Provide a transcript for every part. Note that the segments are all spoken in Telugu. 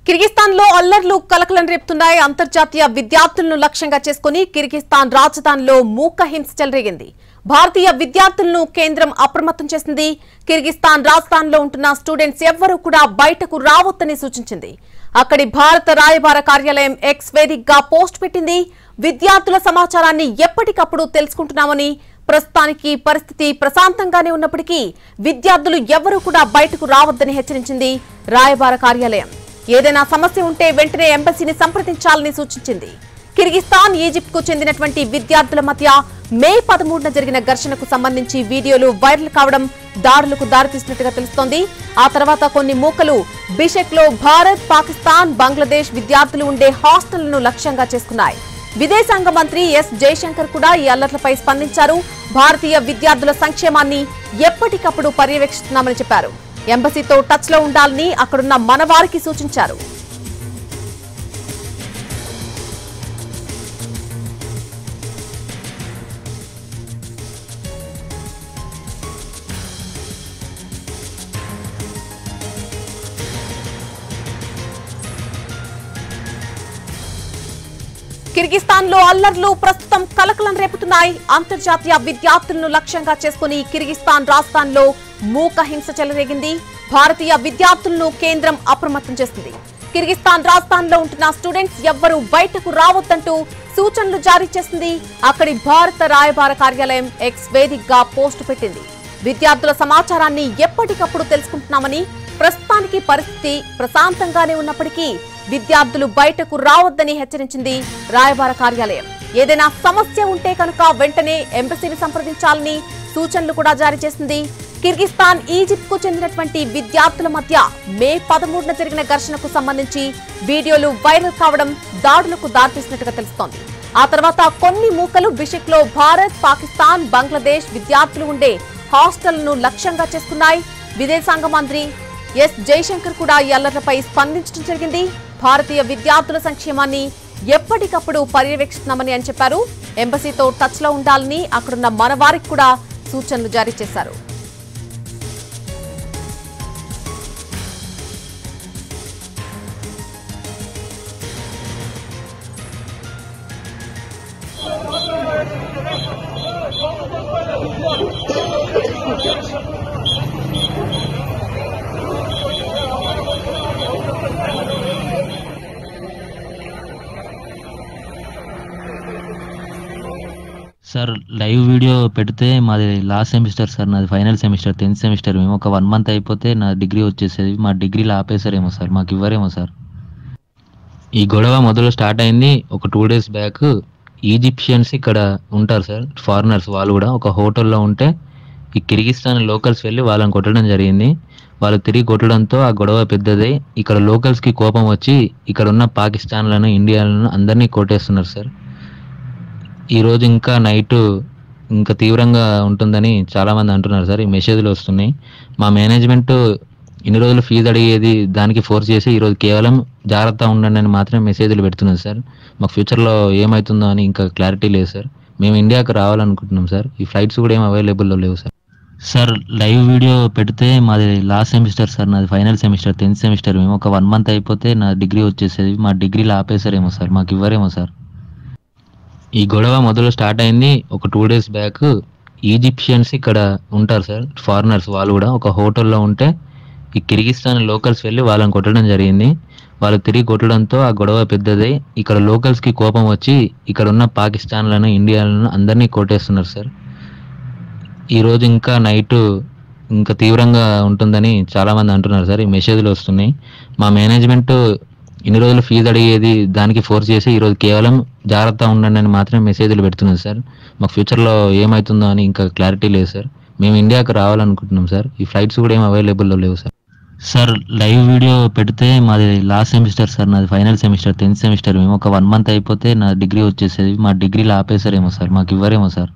కిర్గిస్తాన్ లో అల్లర్లు కలకలం రేపుతున్నాయి. అంతర్జాతీయ విద్యార్థులను లక్ష్యంగా చేసుకుని కిర్గిస్తాన్ రాజధానిలో మూక హింస చెలరేగింది. భారతీయ విద్యార్థులను కేంద్రం అప్రమత్తం చేసింది. కిర్గిస్తాన్ రాజధానిలో ఉంటున్న స్టూడెంట్స్ ఎవ్వరూ కూడా బయటకు రావొద్దని సూచించింది. అక్కడి భారత రాయబార కార్యాలయం ఎక్స్ వేదికగా పోస్ట్ పెట్టింది. విద్యార్థుల సమాచారాన్ని ఎప్పటికప్పుడు తెలుసుకుంటున్నామని, ప్రస్తుతానికి పరిస్థితి ప్రశాంతంగానే ఉన్నప్పటికీ విద్యార్థులు ఎవ్వరూ కూడా బయటకు రావొద్దని హెచ్చరించింది రాయబార కార్యాలయం. ఏదైనా సమస్య ఉంటే వెంటనే ఎంబసీని సంప్రదించాలని సూచించింది. కిర్గిస్తాన్, ఈజిప్ట్ కు చెందినటువంటి విద్యార్థుల మధ్య మే 13న జరిగిన ఘర్షణకు సంబంధించి వీడియోలు వైరల్ కావడం దాడులకు దారితీసినట్టుగా తెలుస్తోంది. ఆ తర్వాత కొన్ని మూకలు బిషెక్ లో భారత్, పాకిస్తాన్, బంగ్లాదేశ్ విద్యార్థులు ఉండే హాస్టళ్లను లక్ష్యంగా చేసుకున్నాయి. విదేశాంగ మంత్రి ఎస్ జయశంకర్ కూడా ఈ అల్లర్లపై స్పందించారు. భారతీయ విద్యార్థుల సంక్షేమాన్ని ఎప్పటికప్పుడు పర్యవేక్షిస్తున్నామని చెప్పారు. ఎంబసీతో టచ్ లో ఉండాలని అక్కడున్న మనవారికి సూచించారు. కిర్గిస్తాన్ లో అల్లర్లు ప్రస్తుతం కలకలం రేపుతున్నాయి. అంతర్జాతీయ విద్యార్థులను లక్ష్యంగా చేసుకుని కిర్గిస్తాన్ రాజధానిలో మూక హింస చెలరేగింది. భారతీయ విద్యార్థులను కేంద్రం అప్రమత్తం చేసింది. కిర్గిస్తాన్ రాజధానిలో ఉంటున్న స్టూడెంట్స్ ఎవ్వరూ బయటకు రావొద్దంటూ సూచనలు జారీ చేసింది. అక్కడి భారత రాయబార కార్యాలయం ఎక్స్ వేదికగా పోస్ట్ పెట్టింది. విద్యార్థుల సమాచారాన్ని ఎప్పటికప్పుడు తెలుసుకుంటున్నామని, ప్రస్తుతానికి పరిస్థితి ప్రశాంతంగానే ఉన్నప్పటికీ విద్యార్థులు బయటకు రావొద్దని హెచ్చరించింది రాయబార కార్యాలయం. ఏదైనా సమస్య ఉంటే కనుక వెంటనే ఎంబసీని సంప్రదించాలని సూచనలు కూడా జారీ చేసింది. కిర్గిస్తాన్, ఈజిప్ట్ కు చెందినటువంటి విద్యార్థుల మధ్య మే 13న జరిగిన ఘర్షణకు సంబంధించి వీడియోలు వైరల్ కావడం దాడులకు దారితీసినట్టుగా తెలుస్తోంది. ఆ తర్వాత కొన్ని మూకలు బిషెక్ లో భారత్, పాకిస్తాన్, బంగ్లాదేశ్ విద్యార్థులు ఉండే హాస్టళ్లను లక్ష్యంగా చేసుకున్నాయి. విదేశాంగ మంత్రి ఎస్ జయశంకర్ కూడా ఈ అల్లర్లపై స్పందించడం జరిగింది. భారతీయ విద్యార్థుల సంక్షేమాన్ని ఎప్పటికప్పుడు పర్యవేక్షిస్తున్నామని అని చెప్పారు. ఎంబసీతో టచ్ లో ఉండాలని అక్కడున్న మనవారికి కూడా సూచనలు జారీ చేశారు. సార్, లైవ్ వీడియో పెడితే మాది లాస్ట్ సెమిస్టర్ సార్, నాది ఫైనల్ సెమిస్టర్ 10th సెమిస్టర్. మేము ఒక 1 month అయిపోతే నా డిగ్రీ వచ్చేసేది. మా డిగ్రీలో ఆపేసారేమో సార్, మాకు ఇవ్వరేమో సార్. ఈ గొడవ మొదలు స్టార్ట్ అయింది ఒక 2 days బ్యాక్. ఈజిప్షియన్స్ ఇక్కడ ఉంటారు సార్, ఫారినర్స్. వాళ్ళు కూడా ఒక హోటల్లో ఉంటే ఈ కిర్గిస్తాన్ లోకల్స్ వెళ్ళి వాళ్ళని కొట్టడం జరిగింది. వాళ్ళు తిరిగి కొట్టడంతో ఆ గొడవ పెద్దదై ఇక్కడ లోకల్స్కి కోపం వచ్చి ఇక్కడ ఉన్న పాకిస్తాన్లను, ఇండియాలను అందరినీ కొట్టేస్తున్నారు సార్. ఈరోజు ఇంకా నైట్ ఇంకా తీవ్రంగా ఉంటుందని చాలామంది అంటున్నారు సార్. ఈ మెసేజ్లు వస్తున్నాయి. మా మేనేజ్మెంట్ ఇన్ని రోజులు ఫీజు అడిగేది దానికి ఫోర్స్ చేసి ఈరోజు కేవలం జాగ్రత్త ఉండండి అని మాత్రమే మెసేజ్లు పెడుతున్నారు సార్. మాకు ఫ్యూచర్లో ఏమవుతుందో అని ఇంకా క్లారిటీ లేదు సార్. మేము ఇండియాకి రావాలనుకుంటున్నాం సార్. ఈ ఫ్లైట్స్ కూడా ఏం అవైలబుల్లో లేవు సార్. సార్, లైవ్ వీడియో పెడితే మాది లాస్ట్ సెమిస్టర్ సార్, నాది ఫైనల్ సెమిస్టర్ 10th సెమిస్టర్. మేము ఒక 1 month అయిపోతే నా డిగ్రీ వచ్చేసేది. మా డిగ్రీలో ఆపేసారేమో సార్, మాకు ఇవ్వరేమో సార్. ఈ గొడవ మొదలు స్టార్ట్ అయింది ఒక 2 days బ్యాక్. ఈజిప్షియన్స్ ఇక్కడ ఉంటారు సార్, ఫారినర్స్. వాళ్ళు కూడా ఒక హోటల్లో ఉంటే ఈ కిర్గిస్తాన్ లోకల్స్ వెళ్ళి వాళ్ళని కొట్టడం జరిగింది. వాళ్ళు తిరిగి కొట్టడంతో ఆ గొడవ పెద్దదై ఇక్కడ లోకల్స్కి కోపం వచ్చి ఇక్కడ ఉన్న పాకిస్తాన్లను, ఇండియాలను అందరినీ కొట్టేస్తున్నారు సార్. ఈరోజు ఇంకా నైట్ ఇంకా తీవ్రంగా ఉంటుందని చాలామంది అంటున్నారు సార్. ఈ మెసేజ్లు వస్తున్నాయి. మా మేనేజ్మెంట్ ఇన్ని రోజులు ఫీజు అడిగేది దానికి ఫోర్స్ చేసి ఈరోజు కేవలం జాగ్రత్త ఉండండి అని మాత్రమే మెసేజ్లు పెడుతున్నారు సార్. మాకు ఫ్యూచర్లో ఏమవుతుందో అని ఇంకా క్లారిటీ లేదు సార్. మేము ఇండియాకి రావాలనుకుంటున్నాం సార్. ఈ ఫ్లైట్స్ కూడా ఏం అవైలబుల్లో లేవు సార్. సార్, లైవ్ వీడియో పెడితే మాది లాస్ట్ సెమిస్టర్ సార్, నాది ఫైనల్ సెమిస్టర్ 10th సెమిస్టర్. మేము ఒక 1 month అయిపోతే నా డిగ్రీ వచ్చేసేది. మా డిగ్రీలో ఆపేసారేమో సార్, మాకు ఇవ్వరేమో సార్.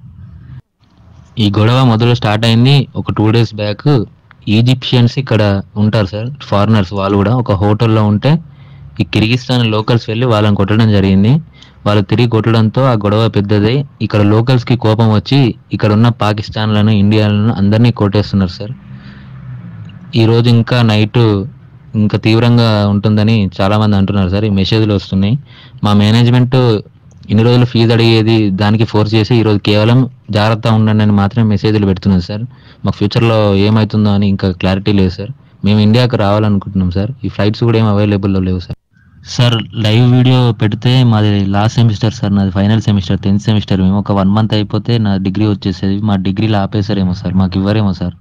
ఈ గొడవ మొదలు స్టార్ట్ అయింది ఒక 2 days బ్యాక్. ఈజిప్షియన్స్ ఇక్కడ ఉంటారు సార్, ఫారినర్స్. వాళ్ళు కూడా ఒక హోటల్లో ఉంటే ఈ కిర్గిస్తాన్ లోకల్స్ వెళ్ళి వాళ్ళని కొట్టడం జరిగింది. వాళ్ళు తిరిగి కొట్టడంతో ఆ గొడవ పెద్దదై ఇక్కడ లోకల్స్కి కోపం వచ్చి ఇక్కడ ఉన్న పాకిస్తాన్లను, ఇండియాలను అందరినీ కొట్టేస్తున్నారు సార్. ఈరోజు ఇంకా నైట్ ఇంకా తీవ్రంగా ఉంటుందని చాలామంది అంటున్నారు సార్. ఈ మెసేజ్లు వస్తున్నాయి. మా మేనేజ్మెంట్ ఇన్ని రోజులు ఫీజు అడిగేది దానికి ఫోర్స్ చేసి ఈరోజు కేవలం జాగ్రత్తగా ఉండండి అని మాత్రమే మెసేజ్లు పెడుతున్నారు సార్. మాకు ఫ్యూచర్లో ఏమవుతుందో అని ఇంకా క్లారిటీ లేదు సార్. మేము ఇండియాకి రావాలనుకుంటున్నాం సార్. ఈ ఫ్లైట్స్ కూడా ఏం అవైలబుల్లో లేవు సార్. సార్ లైవ్ వీడియో పెడితే మాది లాస్ట్ సెమిస్టర్ సార్, నాది ఫైనల్ సెమిస్టర్ 10th సెమిస్టర్. మేము ఒక 1 month అయిపోతే నా డిగ్రీ వచ్చేసేది. మా డిగ్రీలో ఆపేసారేమో సార్, మాకు ఇవ్వరేమో సార్.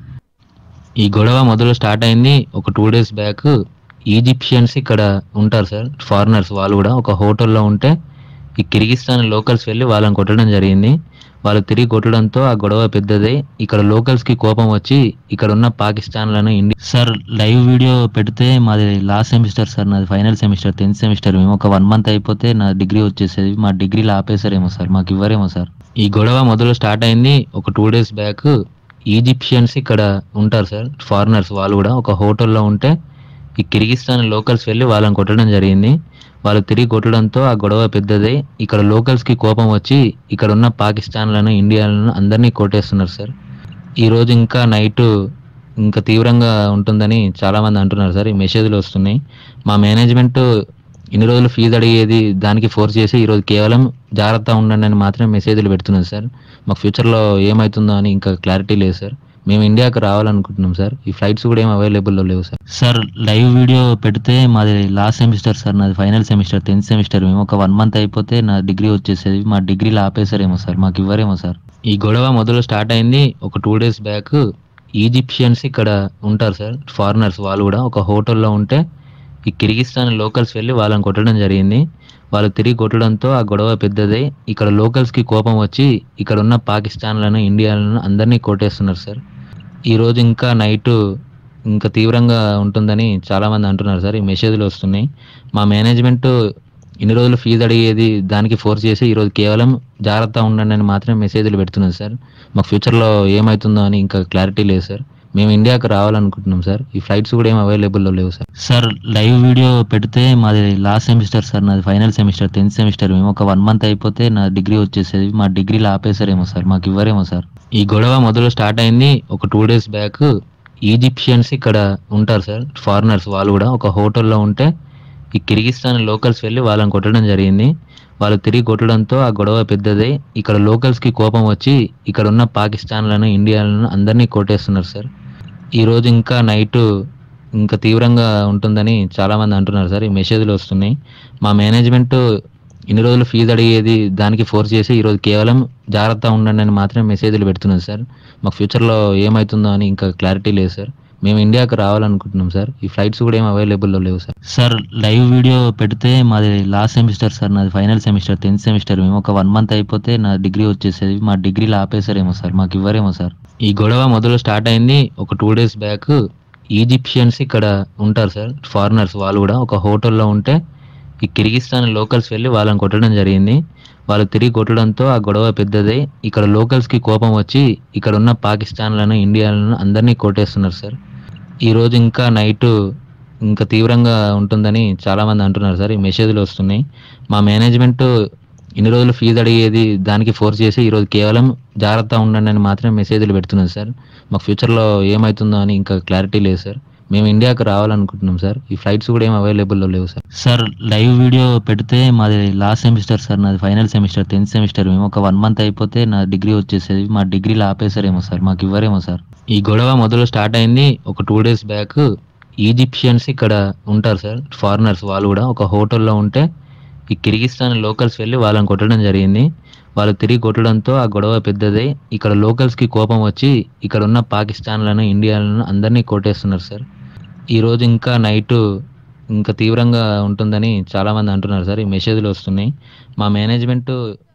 ఈ గొడవ మొదలు స్టార్ట్ అయింది ఒక 2 days బ్యాక్. ఈజిప్షియన్స్ ఇక్కడ ఉంటారు సార్, ఫారినర్స్. వాళ్ళు కూడా ఒక హోటల్లో ఉంటే ఈ కిర్గిస్తాన్ లోకల్స్ వెళ్ళి వాళ్ళని కొట్టడం జరిగింది. వాళ్ళు తిరిగి కొట్టడంతో ఆ గొడవ పెద్దదై ఇక్కడ లోకల్స్ కి కోపం వచ్చి ఇక్కడ ఉన్న పాకిస్తాన్లను ఇండియా సార్ లైవ్ వీడియో పెడితే మాది లాస్ట్ సెమిస్టర్ సార్, నాది ఫైనల్ సెమిస్టర్ 10th సెమిస్టర్. మేము ఒక 1 month అయిపోతే నా డిగ్రీ వచ్చేసేది. మా డిగ్రీలో ఆపేసారేమో సార్, మాకు ఇవ్వరేమో సార్. ఈ గొడవ మొదలు స్టార్ట్ అయింది ఒక 2 days బ్యాక్. ఈజిప్షియన్స్ ఇక్కడ ఉంటారు సార్, ఫారినర్స్. వాళ్ళు కూడా ఒక హోటల్లో ఉంటే ఈ కిర్గిస్తాన్ లోకల్స్ వెళ్ళి వాళ్ళని కొట్టడం జరిగింది. వాళ్ళు తిరిగి కొట్టడంతో ఆ గొడవ పెద్దదై ఇక్కడ లోకల్స్ కి కోపం వచ్చి ఇక్కడ ఉన్న పాకిస్తాన్లను ఇండియాలను అందరినీ కొట్టేస్తున్నారు సార్. ఈరోజు ఇంకా నైట్ ఇంకా తీవ్రంగా ఉంటుందని చాలామంది అంటున్నారు సార్. ఈ మెసేజ్లు వస్తున్నాయి. మా మేనేజ్మెంట్ ఇన్ని రోజులు ఫీజు అడిగేది దానికి ఫోర్స్ చేసి ఈరోజు కేవలం జాగ్రత్తగా ఉండండి అని మాత్రమే మెసేజ్లు పెడుతున్నారు సార్. మాకు ఫ్యూచర్లో ఏమవుతుందో అని ఇంకా క్లారిటీ లేదు సార్. మేము ఇండియాకి రావాలనుకుంటున్నాం సార్. ఈ ఫ్లైట్స్ కూడా ఏం అవైలబుల్లో లేవు సార్. సార్ లైవ్ వీడియో పెడితే మాది లాస్ట్ సెమిస్టర్ సార్, నాది ఫైనల్ సెమిస్టర్ 10th సెమిస్టర్. మేము ఒక 1 month అయిపోతే నా డిగ్రీ వచ్చేసేది. మా డిగ్రీలో ఆపేసారేమో సార్, మాకు ఇవ్వరేమో సార్. ఈ గొడవ మొదలు స్టార్ట్ అయింది ఒక 2 days బ్యాక్. ఈజిప్షియన్స్ ఇక్కడ ఉంటారు సార్, ఫారినర్స్. వాళ్ళు కూడా ఒక హోటల్లో ఉంటే ఈ కిర్గిస్తాన్ లోకల్స్ వెళ్ళి వాళ్ళని కొట్టడం జరిగింది. వాళ్ళు తిరిగి కొట్టడంతో ఆ గొడవ పెద్దదై ఇక్కడ లోకల్స్ కి కోపం వచ్చి ఇక్కడ ఉన్న పాకిస్తాన్లను ఇండియాలను అందరినీ కొట్టేస్తున్నారు సార్. ఈరోజు ఇంకా నైట్ ఇంకా తీవ్రంగా ఉంటుందని చాలామంది అంటున్నారు సార్. ఈ మెసేజ్లు వస్తున్నాయి. మా మేనేజ్మెంట్ ఇన్ని రోజులు ఫీజు అడిగేది దానికి ఫోర్స్ చేసి ఈరోజు కేవలం జాగ్రత్తగా ఉండండి అని మాత్రమే మెసేజ్లు పెడుతున్నారు సార్. మాకు ఫ్యూచర్లో ఏమవుతుందో అని ఇంకా క్లారిటీ లేదు సార్. మేము ఇండియాకి రావాలనుకుంటున్నాం సార్. ఈ ఫ్లైట్స్ కూడా ఏం అవైలబుల్లో లేవు సార్. సార్ లైవ్ వీడియో పెడితే మాది లాస్ట్ సెమిస్టర్ సార్, నాది ఫైనల్ సెమిస్టర్ 10th సెమిస్టర్. మేము ఒక 1 month అయిపోతే నా డిగ్రీ వచ్చేసేది. మా డిగ్రీలో ఆపేసారేమో సార్, మాకు ఇవ్వరేమో సార్. ఈ గొడవ మొదలు స్టార్ట్ అయింది ఒక 2 days బ్యాక్. ఈజిప్షియన్స్ ఇక్కడ ఉంటారు సార్, ఫారినర్స్. వాళ్ళు కూడా ఒక హోటల్లో ఉంటే ఈ కిర్గిస్తాన్ లోకల్స్ వెళ్ళి వాళ్ళని కొట్టడం జరిగింది. వాళ్ళు తిరిగి కొట్టడంతో ఆ గొడవ పెద్దదై ఇక్కడ లోకల్స్ కి కోపం వచ్చి ఇక్కడ ఉన్న పాకిస్తాన్లను ఇండియాలను అందరినీ కొట్టేస్తున్నారు సార్. ఈరోజు ఇంకా నైట్ ఇంకా తీవ్రంగా ఉంటుందని చాలామంది అంటున్నారు సార్. ఈ మెసేజ్లు వస్తున్నాయి. మా మేనేజ్మెంట్ ఇన్ని రోజులు ఫీజు అడిగేది దానికి ఫోర్స్ చేసి ఈరోజు కేవలం జాగ్రత్తగా ఉండండి అని మాత్రమే మెసేజ్లు పెడుతున్నారు సార్. మాకు ఫ్యూచర్లో ఏమవుతుందో అని ఇంకా క్లారిటీ లేదు సార్. మేము ఇండియాకి రావాలనుకుంటున్నాం సార్. ఈ ఫ్లైట్స్ కూడా ఏం అవైలబుల్లో లేవు సార్. సార్ లైవ్ వీడియో పెడితే మాది లాస్ట్ సెమిస్టర్ సార్, నాది ఫైనల్ సెమిస్టర్ 10th సెమిస్టర్. మేము ఒక 1 month అయిపోతే నా డిగ్రీ వచ్చేసేది. మా డిగ్రీలో ఆపేసారేమో సార్, మాకు ఇవ్వరేమో సార్. ఈ గొడవ మొదలు స్టార్ట్ అయింది ఒక 2 days బ్యాక్. ఈజిప్షియన్స్ ఇక్కడ ఉంటారు సార్, ఫారినర్స్. వాళ్ళు కూడా ఒక హోటల్లో ఉంటే ఈ కిర్గిస్తాన్ లోకల్స్ వెళ్ళి వాళ్ళని కొట్టడం జరిగింది. వాళ్ళు తిరిగి కొట్టడంతో ఆ గొడవ పెద్దదై ఇక్కడ లోకల్స్ కి కోపం వచ్చి ఇక్కడ ఉన్న పాకిస్తాన్లను ఇండియాలను అందరినీ కొట్టేస్తున్నారు సార్. ఈరోజు ఇంకా నైట్ ఇంకా తీవ్రంగా ఉంటుందని చాలామంది అంటున్నారు సార్. ఈ మెసేజ్లు వస్తున్నాయి. మా మేనేజ్మెంట్ ఇన్ని రోజులు ఫీజు అడిగేది దానికి ఫోర్స్ చేసి ఈరోజు కేవలం జాగ్రత్తగా ఉండండి అని మాత్రమే మెసేజ్లు పెడుతున్నారు సార్. మాకు ఫ్యూచర్లో ఏమవుతుందో అని ఇంకా క్లారిటీ లేదు సార్. మేము ఇండియాకి రావాలనుకుంటున్నాం సార్. ఈ ఫ్లైట్స్ కూడా ఏం అవైలబుల్లో లేవు సార్. సార్ లైవ్ వీడియో పెడితే మాది లాస్ట్ సెమిస్టర్ సార్, నాది ఫైనల్ సెమిస్టర్ 10th సెమిస్టర్. మేము ఒక 1 month అయిపోతే నా డిగ్రీ వచ్చేసేది. మా డిగ్రీలో ఆపేసారేమో సార్, మాకు ఇవ్వరేమో సార్. ఈ గొడవ మొదలు స్టార్ట్ అయింది ఒక 2 days బ్యాక్. ఈజిప్షియన్స్ ఇక్కడ ఉంటారు సార్, ఫారినర్స్. వాళ్ళు కూడా ఒక హోటల్లో ఉంటే ఈ కిర్గిస్తాన్ లోకల్స్ వెళ్ళి వాళ్ళని కొట్టడం జరిగింది. వాళ్ళు తిరిగి కొట్టడంతో ఆ గొడవ పెద్దదై ఇక్కడ లోకల్స్ కి కోపం వచ్చి ఇక్కడ ఉన్న పాకిస్తాన్లను ఇండియాలను అందరినీ కొట్టేస్తున్నారు సార్. ఈరోజు ఇంకా నైట్ ఇంకా తీవ్రంగా ఉంటుందని చాలామంది అంటున్నారు సార్. ఈ మెసేజ్లు వస్తున్నాయి. మా మేనేజ్మెంట్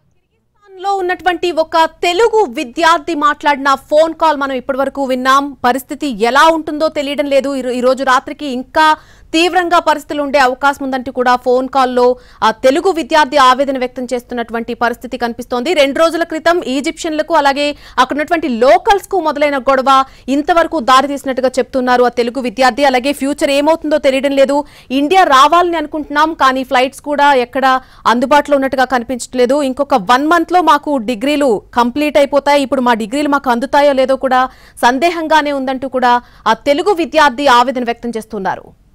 లో ఉన్నటువంటి ఒక తెలుగు విద్యార్థి మాట్లాడిన ఫోన్ కాల్ మనం ఇప్పటివరకు విన్నాం. పరిస్థితి ఎలా ఉంటుందో తెలియడం లేదు. ఈ రోజు రాత్రికి ఇంకా తీవ్రంగా పరిస్థితులు ఉండే అవకాశం ఉందంటూ కూడా ఫోన్ కాల్లో ఆ తెలుగు విద్యార్థి ఆవేదన వ్యక్తం చేస్తున్నటువంటి పరిస్థితి కనిపిస్తోంది. 2 రోజుల క్రితం ఈజిప్షియన్లకు అలాగే అక్కడ ఉన్నటువంటి లోకల్స్ కు మొదలైన గొడవ ఇంతవరకు దారి తీసినట్టుగా చెప్తున్నారు ఆ తెలుగు విద్యార్థి. అలాగే ఫ్యూచర్ ఏమవుతుందో తెలియడం లేదు. ఇండియా రావాలని అనుకుంటున్నాం, కానీ ఫ్లైట్స్ కూడా ఎక్కడ అందుబాటులో ఉన్నట్టుగా కనిపించట్లేదు. ఇంకొక 1 month లో మాకు డిగ్రీలు కంప్లీట్ అయిపోతాయి. ఇప్పుడు మా డిగ్రీలు మాకు అందుతాయో లేదో కూడా సందేహంగానే ఉందంటూ కూడా ఆ తెలుగు విద్యార్థి ఆవేదన వ్యక్తం చేస్తున్నారు.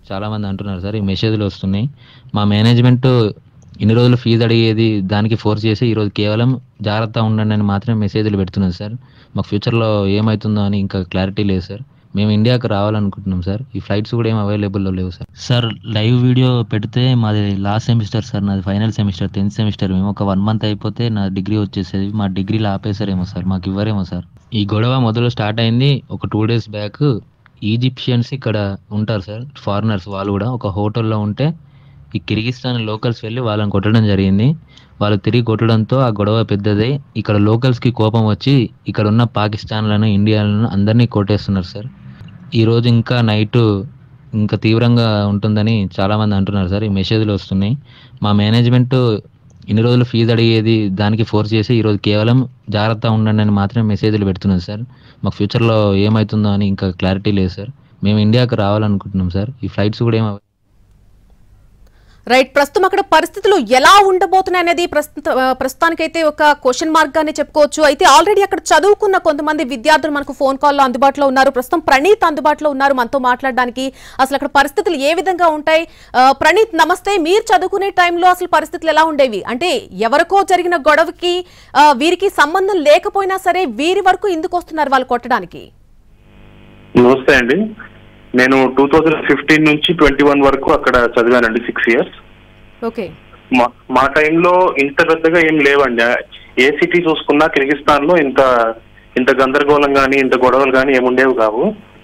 చాలామంది అంటున్నారు సార్, ఈ మెసేజ్లు వస్తున్నాయి. మా మేనేజ్మెంట్ ఇన్ని రోజులు ఫీజు అడిగేది దానికి ఫోర్స్ చేసి ఈరోజు కేవలం జాగ్రత్తగా ఉండండి అని మాత్రమే మెసేజ్లు పెడుతున్నారు సార్. మాకు ఫ్యూచర్లో ఏమవుతుందో అని ఇంకా క్లారిటీ లేదు సార్. మేము ఇండియాకి రావాలనుకుంటున్నాం సార్. ఈ ఫ్లైట్స్ కూడా ఏం అవైలబుల్లో లేవు సార్. సార్ లైవ్ వీడియో పెడితే మాది లాస్ట్ సెమిస్టర్ సార్, నాది ఫైనల్ సెమిస్టర్ 10th సెమిస్టర్. మేము ఒక 1 month అయిపోతే నా డిగ్రీ వచ్చేసేది. మా డిగ్రీలో ఆపేసారేమో సార్, మాకు ఇవ్వరేమో సార్. ఈ గొడవ మొదలు స్టార్ట్ అయింది ఒక 2 days బ్యాక్. ఈజిప్షియన్స్ ఇక్కడ ఉంటారు సార్, ఫారినర్స్. వాళ్ళు కూడా ఒక హోటల్లో ఉంటే ఈ కిర్గిస్తాన్ లోకల్స్ వెళ్ళి వాళ్ళని కొట్టడం జరిగింది. వాళ్ళు తిరిగి కొట్టడంతో ఆ గొడవ పెద్దదై ఇక్కడ లోకల్స్కి కోపం వచ్చి ఇక్కడ ఉన్న పాకిస్తాన్లను, ఇండియాలను అందరినీ కొట్టేస్తున్నారు సార్. ఈరోజు ఇంకా నైట్ ఇంకా తీవ్రంగా ఉంటుందని చాలామంది అంటున్నారు సార్. ఈ మెసేజ్లు వస్తున్నాయి. మా మేనేజ్మెంట్ ఇన్ని రోజులు ఫీజు అడిగేది దానికి ఫోర్స్ చేసి ఈరోజు కేవలం జాగ్రత్తగా ఉండండి అని మాత్రమే మెసేజ్లు పెడుతున్నారు సార్. మాకు ఫ్యూచర్లో ఏమవుతుందో అని ఇంకా క్లారిటీ లేదు సార్. మేము ఇండియాకి రావాలనుకుంటున్నాం సార్. ఈ ఫ్లైట్స్ కూడా ఏం రైట్. ప్రస్తుతం అక్కడ పరిస్థితులు ఎలా ఉండబోతున్నాయి అనేది ప్రస్తుతానికైతే ఒక క్వశ్చన్ మార్క్ గానే చెప్పుకోవచ్చు. అయితే ఆల్రెడీ అక్కడ చదువుకున్న కొంతమంది విద్యార్థులు మనకు ఫోన్ కాల్లో అందుబాటులో ఉన్నారు. ప్రస్తుతం ప్రణీత్ అందుబాటులో ఉన్నారు మనతో మాట్లాడడానికి. అసలు అక్కడ పరిస్థితులు ఏ విధంగా ఉంటాయి? ప్రణీత్ నమస్తే. మీరు చదువుకునే టైంలో అసలు పరిస్థితులు ఎలా ఉండేవి? అంటే ఎవరికో జరిగిన గొడవకి వీరికి సంబంధం లేకపోయినా సరే వీరి వరకు ఎందుకు వస్తున్నారు వాళ్ళు కొట్టడానికి? నమస్తే అండి. నేను 2015 నుంచి 21 వరకు అక్కడ చదివానండి, 6 years. ఓకే. మా టైంలో ఇంత పెద్దగా ఏం లేవండి. ఏ సిటీ చూసుకున్నా కిర్గిస్తాన్ లో ఇంత గందరగోళం కానీ ఇంత గొడవలు కానీ ఏముండేవి కావు.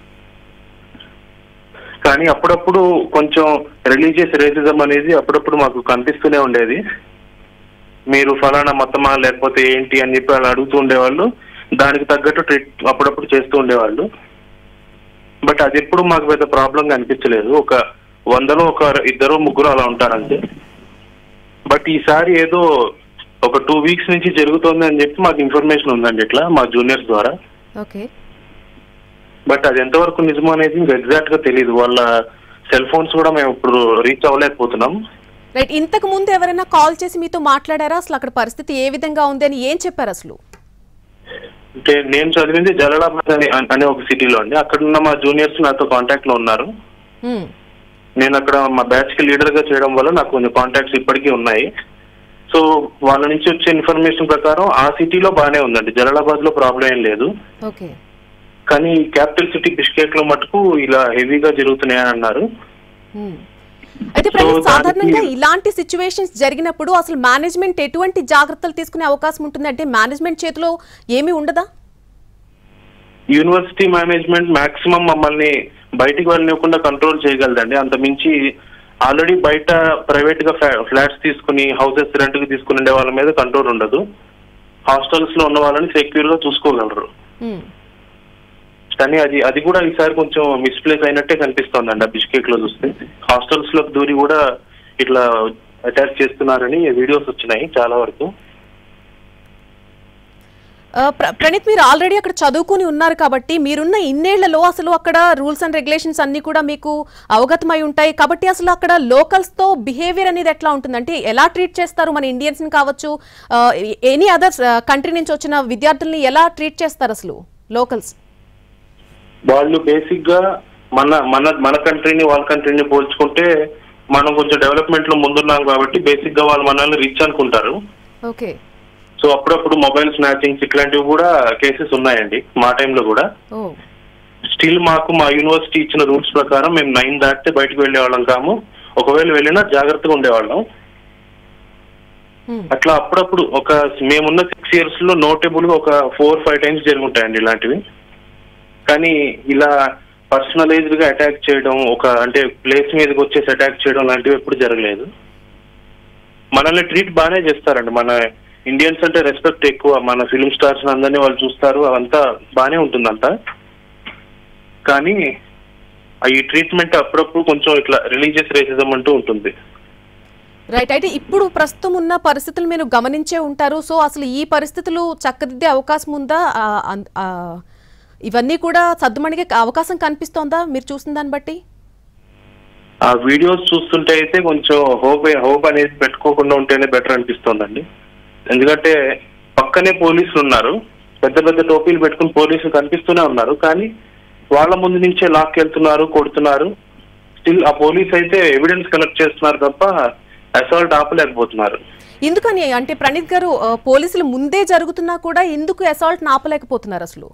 కానీ అప్పుడప్పుడు కొంచెం రిలీజియస్ రేసిజం అనేది అప్పుడప్పుడు మాకు కనిపిస్తూనే ఉండేది. మీరు ఫలానా మతమా లేకపోతే ఏంటి అని చెప్పి వాళ్ళు అడుగుతూ ఉండేవాళ్ళు. దానికి తగ్గట్టు ట్రీట్ అప్పుడప్పుడు చేస్తూ ఉండేవాళ్ళు. బట్ అది ఎప్పుడు మాకు పెద్ద ప్రాబ్లం గా అనిపించలేదు. ఒక 100లో ఒక 2-3 అలా ఉంటారంతే. బట్ ఈసారి ఏదో ఒక 2 weeks నుంచి జరుగుతుంది అని చెప్పి మాకు ఇన్ఫర్మేషన్ ఉందండి, ఇట్లా మా జూనియర్స్ ద్వారా. ఓకే. బట్ అది ఎంతవరకు నిజమో అనేది ఇంకా ఎగ్జాక్ట్ గా తెలియదు. వాళ్ళ సెల్ ఫోన్స్ కూడా మేము ఇప్పుడు రీచ్ అవ్వలేకపోతున్నాం. రైట్. ఇంతకు ముందు ఎవరైనా కాల్ చేసి మీతో మాట్లాడారా? అసలు అక్కడ పరిస్థితి ఏ విధంగా ఉంది అని ఏం చెప్పారు అసలు? అంటే నేను చదివింది జలాలాబాద్ అనే ఒక సిటీలో అండి. అక్కడ ఉన్న మా జూనియర్స్ నాతో కాంటాక్ట్ లో ఉన్నారు. నేను అక్కడ మా బ్యాచ్ కి లీడర్ గా చేయడం వల్ల నాకు కొన్ని కాంటాక్ట్స్ ఇప్పటికీ ఉన్నాయి. సో వాళ్ళ నుంచి వచ్చే ఇన్ఫర్మేషన్ ప్రకారం ఆ సిటీలో బాగానే ఉందండి, జలాలాబాద్ లో ప్రాబ్లం ఏం లేదు. కానీ క్యాపిటల్ సిటీ బిష్కేక్ లో మటుకు ఇలా హెవీగా జరుగుతున్నాయని అన్నారు. అయితే సాధారణంగా ఇలాంటి సిచ్యువేషన్స్ జరిగినప్పుడు అసలు మేనేజ్మెంట్ ఎటువంటి జాగ్రత్తలు తీసుకునే అవకాశం ఉంటుంది? అంటే మేనేజ్మెంట్ చేతిలో ఏమీ ఉండదా? యూనివర్సిటీ మేనేజ్మెంట్ మాక్సిమం మమ్మల్ని బయటికి వెళ్ళనివ్వకుండా కంట్రోల్ చేయగలదండి. అంత మించి ఆల్రెడీ బయట ప్రైవేట్ గా ఫ్లాట్స్ తీసుకుని హౌసెస్ రెంట్ కి తీసుకుని ఉండే వాళ్ళ మీద కంట్రోల్ ఉండదు. హాస్టల్స్ లో ఉన్న వాళ్ళని సెక్యూర్ గా చూసుకోగలరు. కానీ అది కూడా ఈసారి కొంచెం మిస్ప్లేస్ అయినట్టే కనిపిస్తోందండి. బిష్కేక్ లో చూస్తే హాస్టల్స్ లో దూరి కూడా ఇట్లా అటాక్ చేస్తున్నారని వీడియోస్ వచ్చినాయి చాలా వరకు. ప్రణీత్, మీరు ఆల్రెడీ అక్కడ చదువుకుని ఉన్నారు కాబట్టి మీరున్న ఇన్నేళ్లలో అసలు అక్కడ రూల్స్ అండ్ రెగ్యులేషన్స్ అన్ని కూడా మీకు అవగతమై ఉంటాయి కాబట్టి అసలు అక్కడ లోకల్స్ తో బిహేవియర్ అనేది ఎట్లా ఉంటుంది? అంటే ఎలా ట్రీట్ చేస్తారు? మన ఇండియన్స్ ని కావచ్చు, ఎనీ అదర్ కంట్రీ నుంచి వచ్చిన విద్యార్థుల్ని ఎలా ట్రీట్ చేస్తారు అసలు లోకల్స్? వాళ్ళు బేసిక్ గా మన కంట్రీని వాళ్ళ కంట్రీని పోల్చుకుంటే మనం కొంచెం డెవలప్మెంట్ లో ముందున్నాం కాబట్టి బేసిక్ గా వాళ్ళు మనల్ని రిచ్ అనుకుంటారు. ఓకే. సో అప్పుడప్పుడు మొబైల్ స్నాచింగ్స్ ఇట్లాంటివి కూడా కేసెస్ ఉన్నాయండి మా టైంలో కూడా. స్టిల్ మాకు మా యూనివర్సిటీ ఇచ్చిన రూల్స్ ప్రకారం మేము 9 దాటితే బయటకు వెళ్ళేవాళ్ళం కాము. ఒకవేళ వెళ్ళినా జాగ్రత్తగా ఉండేవాళ్ళం. అట్లా అప్పుడప్పుడు మేమున్న 6 years లో నోటబుల్ గా ఒక 4-5 times జరుగుంటాయండి ఇలాంటివి. కానీ ఇలా పర్సనలైజ్డ్ గా అటాక్ చేయడం, అంటే ప్లేస్ మీదకి వచ్చేసి అటాక్ చేయడం లాంటివి ఎప్పుడు జరగలేదు. మనల్ని ట్రీట్ బాగానే చేస్తారండి. మన ఇండియన్స్ అంటే రెస్పెక్ట్ ఎక్కువ. మన ఫిల్మ్ స్టార్స్ అందరినీ వాళ్ళు చూస్తారు, అదంతా బాగానే ఉంటుందంట. కానీ ఈ ట్రీట్మెంట్ అప్పుడప్పుడు కొంచెం ఇట్లా రిలీజియస్ రేసిజం అంటూ ఉంటుంది. రైట్. అయితే ఇప్పుడు ప్రస్తుతం ఉన్న పరిస్థితులు మీరు గమనించే ఉంటారు. సో అసలు ఈ పరిస్థితులు చక్కదిద్దే అవకాశం ఉందా? ఇవన్నీ కూడా సద్దుమణిగే అవకాశం కనిపిస్తోందా మీరు చూసిన దాన్ని బట్టి? ఆ వీడియోస్ చూస్తుంటే అయితే కొంచెం హోప్ అనేది పెట్టుకోకుండా ఉంటేనే బెటర్ అనిపిస్తోందండి. ఎందుకంటే పక్కనే పోలీసులు ఉన్నారు, పెద్ద పెద్ద టోపీలు పెట్టుకుని పోలీసులు కనిపిస్తూనే ఉన్నారు. కానీ వాళ్ళ ముందు నుంచే లాక్కెళ్తున్నారు, కొడుతున్నారు. స్టిల్ ఆ పోలీస్ అయితే ఎవిడెన్స్ కలెక్ట్ చేస్తున్నారు తప్ప అసాల్ట్ ఆపలేకపోతున్నారు. ఎందుకని అంటే ప్రణీత్ గారు, పోలీసులు ముందే జరుగుతున్నా కూడా ఎందుకు అసాల్ట్ ఆపలేకపోతున్నారు అసలు?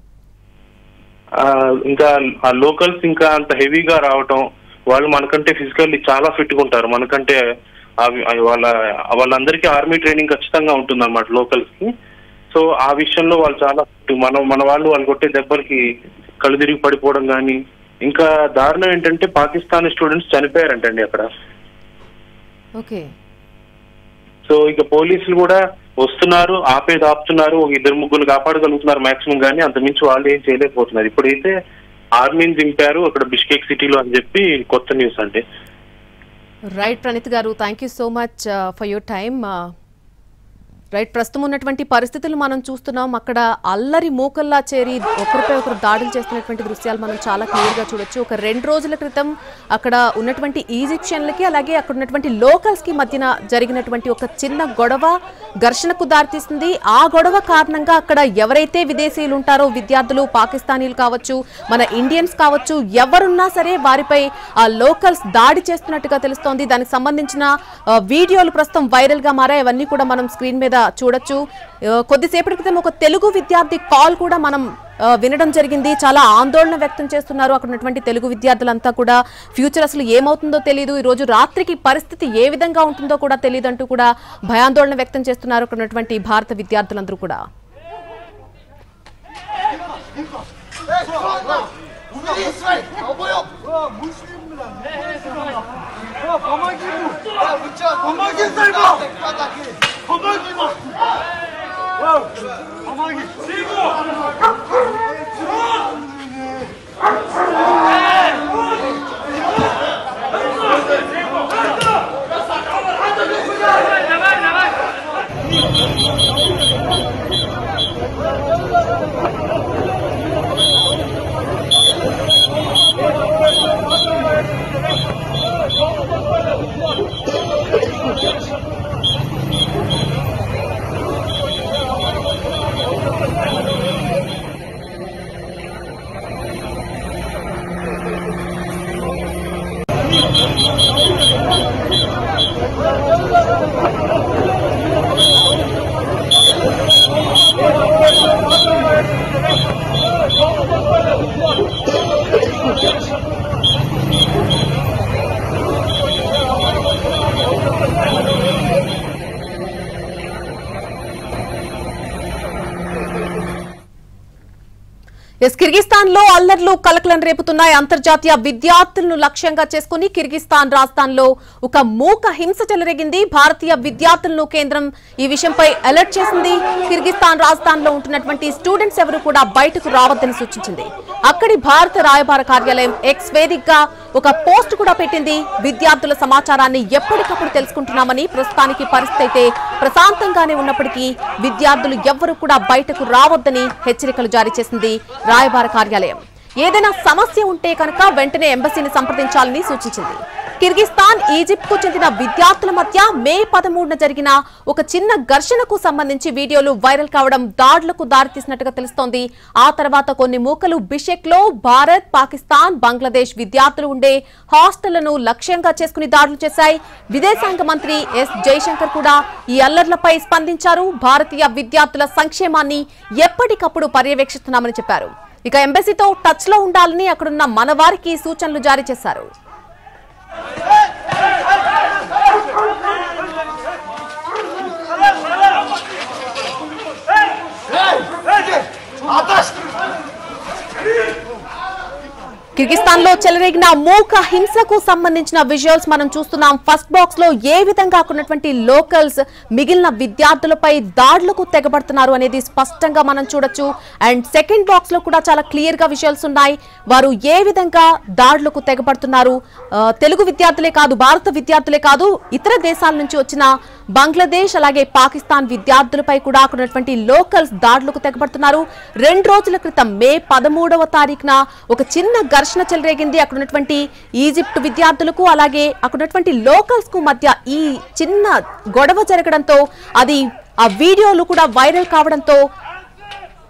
ఇంకా ఆ లోకల్స్ ఇంకా అంత హెవీగా రావటం, వాళ్ళు మనకంటే ఫిజికల్లీ చాలా ఫిట్ గా ఉంటారు, మనకంటే వాళ్ళందరికీ ఆర్మీ ట్రైనింగ్ ఖచ్చితంగా ఉంటుంది అన్నమాట లోకల్స్ కి. సో ఆ విషయంలో వాళ్ళు చాలా మన వాళ్ళు కొట్టే దెబ్బలకి కళ్ళు తిరిగి పడిపోవడం కానీ, ఇంకా దారుణం ఏంటంటే పాకిస్తానీ స్టూడెంట్స్ చనిపోయారంటండి అక్కడ. ఓకే. సో ఇక పోలీసులు కూడా వస్తున్నారు, ఆపుతున్నారు, ఒక 2-3 కాపాడగలుగుతున్నారు మాక్సిమం, కానీ అంతమించి వాళ్ళు ఏం చేయలేకపోతున్నారు. ఇప్పుడైతే ఆర్మీని దింపారు అక్కడ బిష్కేక్ సిటీలో అని చెప్పి కొత్త న్యూస్ అండి. రైట్ ప్రణీత్ గారు, thank you so much for your time. Right, ప్రస్తుతం ఉన్నటువంటి పరిస్థితులు మనం చూస్తున్నాం. అక్కడ అల్లరి మూకల్లా చేరి ఒకరిపై ఒకరు దాడులు చేస్తున్నటువంటి దృశ్యాలు మనం చాలా క్లియర్గా చూడొచ్చు. ఒక 2 రోజుల క్రితం అక్కడ ఉన్నటువంటి ఈజిప్షియన్లకి అలాగే అక్కడ ఉన్నటువంటి లోకల్స్కి మధ్యన జరిగినటువంటి ఒక చిన్న గొడవ ఘర్షణకు దారితీస్తుంది. ఆ గొడవ కారణంగా అక్కడ ఎవరైతే విదేశీయులు ఉంటారో, విద్యార్థులు, పాకిస్తానీలు కావచ్చు, మన ఇండియన్స్ కావచ్చు, ఎవరున్నా సరే వారిపై ఆ లోకల్స్ దాడి చేస్తున్నట్టుగా తెలుస్తోంది. దానికి సంబంధించిన వీడియోలు ప్రస్తుతం వైరల్ గా మారాయి. అవన్నీ కూడా మనం స్క్రీన్ మీద చూడొచ్చు. కొద్దిసేపటి క్రితం ఒక తెలుగు విద్యార్థి కాల్ కూడా మనం వినడం జరిగింది. చాలా ఆందోళన వ్యక్తం చేస్తున్నారు అక్కడ ఉన్నటువంటి తెలుగు విద్యార్థులంతా కూడా. ఫ్యూచర్ అసలు ఏమవుతుందో తెలియదు, ఈ రోజు రాత్రికి పరిస్థితి ఏ విధంగా ఉంటుందో కూడా తెలియదు అంటూ కూడా భయాందోళన వ్యక్తం చేస్తున్నారు అక్కడ ఉన్నటువంటి భారత విద్యార్థులందరూ కూడా. కిర్గిస్తాన్ లో అల్లర్లు కలకలం రేపుతున్నాయి. అంతర్జాతీయ విద్యార్థులను లక్ష్యంగా చేసుకుని కిర్గిస్తాన్ రాజధానిలో ఒక మూక హింస చెలరేగింది. భారతీయ విద్యార్థులను కేంద్రం ఈ విషయంపై అలర్ట్ చేసింది. కిర్గిస్తాన్ రాజధానిలో ఉంటున్నటువంటి స్టూడెంట్స్ ఎవరు కూడా బయటకు రావద్దని సూచించింది. అక్కడి భారత రాయబార కార్యాలయం ఎక్స్ వేదికగా ఒక పోస్ట్ కూడా పెట్టింది. విద్యార్థుల సమాచారాన్ని ఎప్పటికప్పుడు తెలుసుకుంటున్నామని, ప్రస్తుతానికి పరిస్థితి అయితే ప్రశాంతంగానే ఉన్నప్పటికీ విద్యార్థులు ఎవ్వరూ కూడా బయటకు రావద్దని హెచ్చరికలు జారీ చేసింది రాయబార కార్యాలయం. ఏదైనా సమస్య ఉంటే కనుక వెంటనే ఎంబసీని సంప్రదించాలని సూచించింది. కిర్గిస్తాన్, ఈజిప్ట్ కు చెందిన విద్యార్థుల మధ్య మే 13న జరిగిన ఒక చిన్న ఘర్షణకు సంబంధించి వీడియోలు వైరల్ కావడం దాడులకు దారితీసినట్టుగా తెలుస్తోంది. ఆ తర్వాత కొన్ని మూకలు బిషెక్ లో భారత్, పాకిస్తాన్, బంగ్లాదేశ్ విద్యార్థులు ఉండే హాస్టళ్లను లక్ష్యంగా చేసుకుని దాడులు చేశాయి. విదేశాంగ మంత్రి ఎస్ జైశంకర్ కూడా ఈ అల్లర్లపై స్పందించారు. భారతీయ విద్యార్థుల సంక్షేమాన్ని ఎప్పటికప్పుడు పర్యవేక్షిస్తున్నామని చెప్పారు. ఇక ఎంబసీతో టచ్ లో ఉండాలని అక్కడున్న మనవారికి సూచనలు జారీ చేశారు. కిర్గిస్తాన్ లో చెలరేగిన మూక హింసకు సంబంధించిన విజువల్స్ మనం చూస్తున్నాం. ఫస్ట్ బాక్స్ లో ఏ విధంగా ఉన్నటువంటి లోకల్స్ మిగిలిన విద్యార్థులపై దాడులకు తెగబడుతున్నారు అనేది స్పష్టంగా మనం చూడొచ్చు. అండ్ సెకండ్ బాక్స్ లో కూడా చాలా క్లియర్ గా విజువల్స్ ఉన్నాయి. వారు ఏ విధంగా దాడులకు తెగబడుతున్నారు. తెలుగు విద్యార్థులే కాదు, భారత విద్యార్థులే కాదు, ఇతర దేశాల నుంచి వచ్చిన బంగ్లాదేశ్ అలాగే పాకిస్తాన్ విద్యార్థులపై కూడా అక్కడున్నటువంటి లోకల్స్ దాడులకు తెగబడుతున్నారు. 2 రోజుల క్రితం మే 13వ తారీఖున ఒక చిన్న ఘర్షణ చెలరేగింది. అక్కడున్నటువంటి ఈజిప్ట్ విద్యార్థులకు అలాగే అక్కడున్నటువంటి లోకల్స్ కు మధ్య ఈ చిన్న గొడవ జరగడంతో అది ఆ వీడియోలు కూడా వైరల్ కావడంతో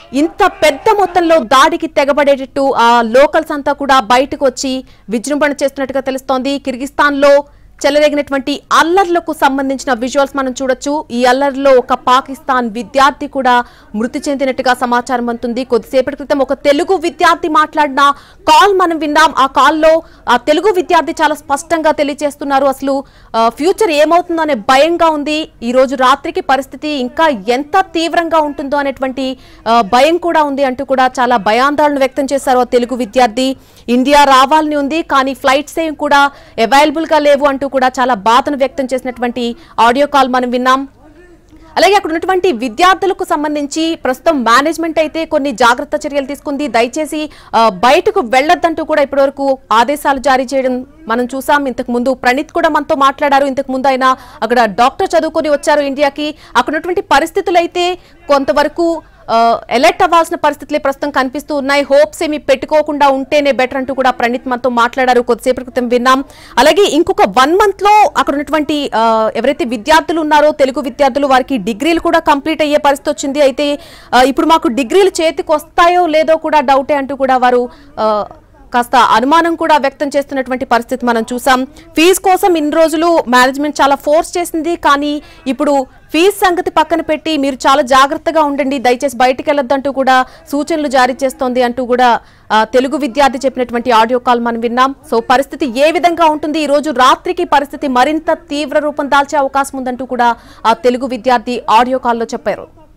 ఇంత పెద్ద మొత్తంలో దాడికి తెగబడేటట్టు ఆ లోకల్స్ అంతా కూడా బయటకు వచ్చి విజృంభణ చేస్తున్నట్టుగా తెలుస్తోంది. కిర్గిస్తాన్ లో చెలరేగినటువంటి అల్లర్లకు సంబంధించిన విజువల్స్ మనం చూడొచ్చు. ఈ అల్లర్లో ఒక పాకిస్తాన్ విద్యార్థి కూడా మృతి చెందినట్టుగా సమాచారం అందుతుంది. కొద్దిసేపటి క్రితం ఒక తెలుగు విద్యార్థి మాట్లాడిన కాల్ మనం విన్నాం. ఆ కాల్లో ఆ తెలుగు విద్యార్థి చాలా స్పష్టంగా తెలియజేస్తున్నారు అసలు ఫ్యూచర్ ఏమవుతుందో అనే భయంగా ఉంది. ఈ రోజు రాత్రికి పరిస్థితి ఇంకా ఎంత తీవ్రంగా ఉంటుందో అనేటువంటి భయం కూడా ఉంది అంటూ కూడా చాలా భయాందోళన వ్యక్తం చేశారు ఆ తెలుగు విద్యార్థి. ఇండియా రావాలని ఉంది కానీ ఫ్లైట్స్ ఏం కూడా అవైలబుల్ గా లేవు అంటూ కూడా చాలా బాధను వ్యక్తం చేసినటువంటి ఆడియో కాల్ మనం విన్నాం. అలాగే అక్కడ ఉన్నటువంటి విద్యార్థులకు సంబంధించి ప్రస్తుతం మేనేజ్మెంట్ అయితే కొన్ని జాగ్రత్త చర్యలు తీసుకుంది. దయచేసి బయటకు వెళ్లొద్దంటూ కూడా ఇప్పటివరకు ఆదేశాలు జారీ చేయడం మనం చూసాం. ఇంతకు ముందు ప్రణీత్ కూడా మనతో మాట్లాడారు. ఇంతకు ముందు ఆయన అక్కడ డాక్టర్ చదువుకొని వచ్చారు ఇండియాకి. అక్కడ ఉన్నటువంటి పరిస్థితులు అయితే కొంతవరకు ఎలర్ట్ అవ్వాల్సిన పరిస్థితులే ప్రస్తుతం కనిపిస్తూ ఉన్నాయి. హోప్స్ ఏమి పెట్టుకోకుండా ఉంటేనే బెటర్ అంటూ కూడా ప్రణీత్ మనతో మాట్లాడారు. కొద్దిసేపటి క్రితం విన్నాం. అలాగే ఇంకొక 1 month లో అక్కడ ఉన్నటువంటి ఎవరైతే విద్యార్థులు ఉన్నారో తెలుగు విద్యార్థులు వారికి డిగ్రీలు కూడా కంప్లీట్ అయ్యే పరిస్థితి వచ్చింది. అయితే ఇప్పుడు మాకు డిగ్రీలు చేతికి వస్తాయో లేదో కూడా డౌటే అంటూ కూడా వారు కాస్త అనుమానం కూడా వ్యక్తం చేస్తున్నటువంటి పరిస్థితి మనం చూసాం. ఫీజు కోసం ఇన్ని రోజులు మేనేజ్మెంట్ చాలా ఫోర్స్ చేసింది. కానీ ఇప్పుడు ఫీజు సంగతి పక్కన పెట్టి మీరు చాలా జాగ్రత్తగా ఉండండి, దయచేసి బయటికి వెళ్ళొద్దంటూ కూడా సూచనలు జారీ చేస్తోంది అంటూ కూడా తెలుగు విద్యార్థి చెప్పినటువంటి ఆడియో కాల్ మనం విన్నాం. సో పరిస్థితి ఏ విధంగా ఉంటుంది, ఈ రోజు రాత్రికి పరిస్థితి మరింత తీవ్ర రూపం దాల్చే అవకాశం ఉందంటూ కూడా ఆ తెలుగు విద్యార్థి ఆడియో కాల్లో చెప్పారు.